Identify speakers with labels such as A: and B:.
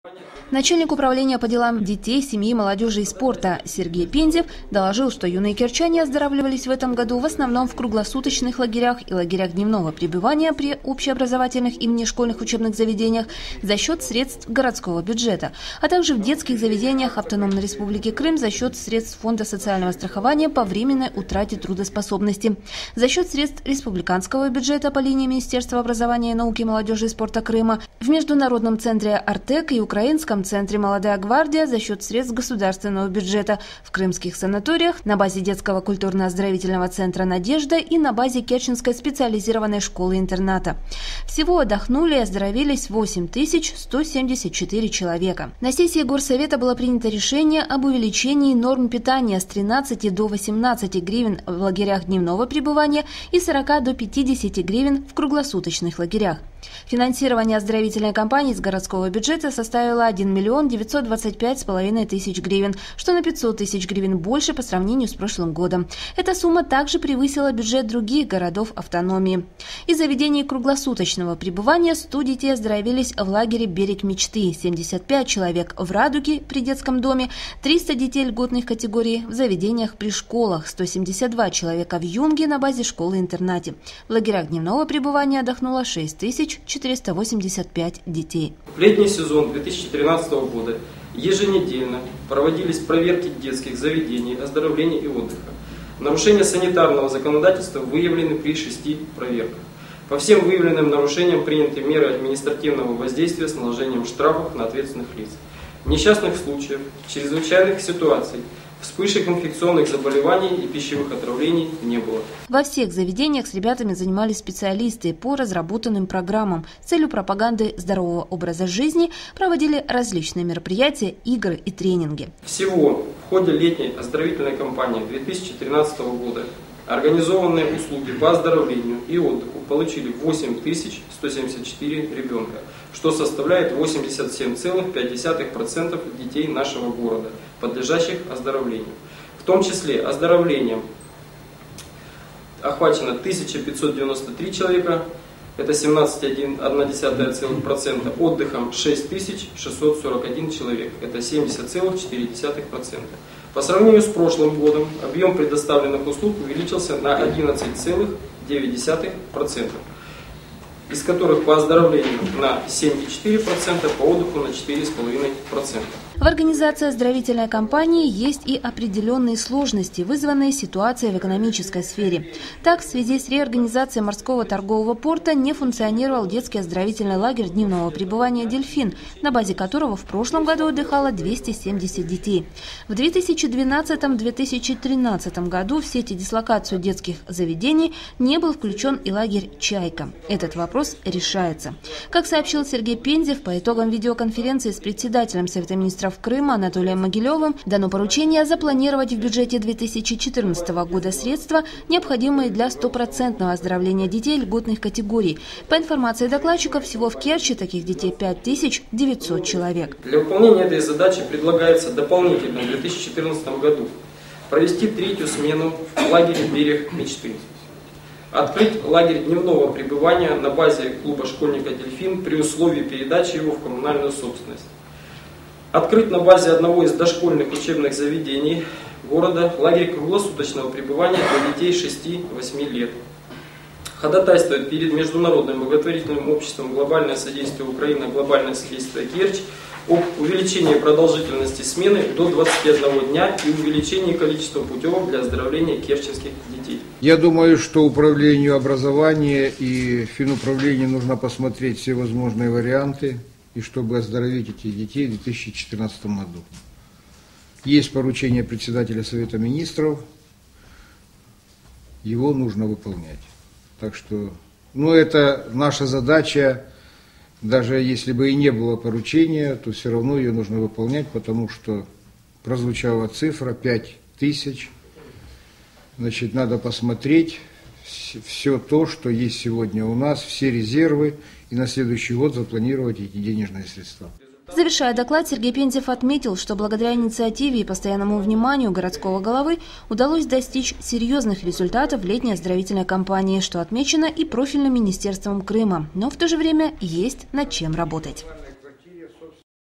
A: Начальник управления по делам детей, семьи, молодежи и спорта Сергей Пензев доложил, что юные керчане оздоравливались в этом году в основном в круглосуточных лагерях и лагерях дневного пребывания при общеобразовательных и внешкольных учебных заведениях за счет средств городского бюджета, а также в детских заведениях Автономной Республики Крым за счет средств Фонда социального страхования по временной утрате трудоспособности, за счет средств республиканского бюджета по линии Министерства образования и науки, молодежи и спорта Крыма, в Международном центре «Артек» и Украинском центре «Молодая гвардия» за счет средств государственного бюджета, в крымских санаториях, на базе детского культурно-оздоровительного центра «Надежда» и на базе Керченской специализированной школы-интерната. Всего отдохнули и оздоровились 8174 человека. На сессии Горсовета было принято решение об увеличении норм питания с 13 до 18 гривен в лагерях дневного пребывания и 40 до 50 гривен в круглосуточных лагерях. Финансирование оздоровительной кампании с городского бюджета составило 1 925,5 тысяч гривен, что на 500 тысяч гривен больше по сравнению с прошлым годом. Эта сумма также превысила бюджет других городов автономии. Из заведений круглосуточного пребывания 100 детей оздоровились в лагере «Берег мечты», 75 человек в «Радуге» при детском доме, 300 детей льготных категорий в заведениях при школах, 172 человека в «Юнге» на базе школы-интернате. В лагерях дневного пребывания отдохнуло 6485 детей.
B: В летний сезон 2013 года еженедельно проводились проверки детских заведений оздоровления и отдыха. Нарушения санитарного законодательства выявлены при 6 проверках. По всем выявленным нарушениям приняты меры административного воздействия с наложением штрафов на ответственных лиц. Несчастных случаев, чрезвычайных ситуаций, вспышек инфекционных заболеваний и пищевых отравлений не было.
A: Во всех заведениях с ребятами занимались специалисты по разработанным программам. С целью пропаганды здорового образа жизни проводили различные мероприятия, игры и тренинги.
B: Всего в ходе летней оздоровительной кампании 2013 года организованные услуги по оздоровлению и отдыху получили 8174 ребенка, что составляет 87,5% детей нашего города, подлежащих оздоровлению. В том числе оздоровлением охвачено 1593 человека, это 17,1%, отдыхом 6641 человек, это 70,4%. По сравнению с прошлым годом объем предоставленных услуг увеличился на 11,9%, из которых по оздоровлению на 7,4%, по отдыху на 4,5%.
A: В организации оздоровительной кампании есть и определенные сложности, вызванные ситуацией в экономической сфере. Так, в связи с реорганизацией морского торгового порта не функционировал детский оздоровительный лагерь дневного пребывания «Дельфин», на базе которого в прошлом году отдыхало 270 детей. В 2012-2013 году в сети дислокацию детских заведений не был включен и лагерь «Чайка». Этот вопрос решается. Как сообщил Сергей Пензев, по итогам видеоконференции с председателем Совета министров Крыма Анатолием Могилевым дано поручение запланировать в бюджете 2014 года средства, необходимые для стопроцентного оздоровления детей льготных категорий. По информации докладчиков, всего в Керчи таких детей 5900 человек.
B: Для выполнения этой задачи предлагается дополнительно в 2014 году провести 3-ю смену в лагере «Берег мечты». Открыть лагерь дневного пребывания на базе клуба школьника «Дельфин» при условии передачи его в коммунальную собственность. Открыть на базе одного из дошкольных учебных заведений города лагерь круглосуточного пребывания для детей 6-8 лет. Ходатайствовать перед Международным благотворительным обществом «Глобальное содействие Украины», «Глобальное содействие Керчь» об увеличении продолжительности смены до 21 дня и увеличении количества путевок для оздоровления керченских детей.
C: Я думаю, что управлению образования и финуправлению нужно посмотреть все возможные варианты, и чтобы оздоровить этих детей в 2014 году. Есть поручение председателя Совета министров, его нужно выполнять. Так что, это наша задача, даже если бы и не было поручения, то все равно ее нужно выполнять, потому что прозвучала цифра 5000. Значит, надо посмотреть все то, что есть сегодня у нас, все резервы, и на следующий год запланировать эти денежные средства.
A: Завершая доклад, Сергей Пензев отметил, что благодаря инициативе и постоянному вниманию городского головы удалось достичь серьезных результатов в летней оздоровительной кампании, что отмечено и профильным министерством Крыма. Но в то же время есть над чем работать.